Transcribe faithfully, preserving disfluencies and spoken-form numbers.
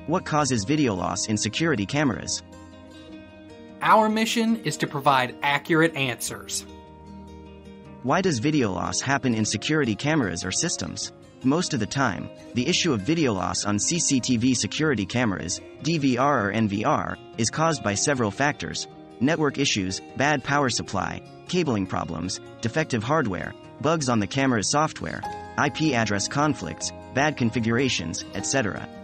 What causes video loss in security cameras? Our mission is to provide accurate answers. Why does video loss happen in security cameras or systems? Most of the time, the issue of video loss on C C T V security cameras, D V R or N V R, is caused by several factors: network issues, bad power supply, cabling problems, defective hardware, bugs on the camera's software, I P address conflicts, bad configurations, et cetera.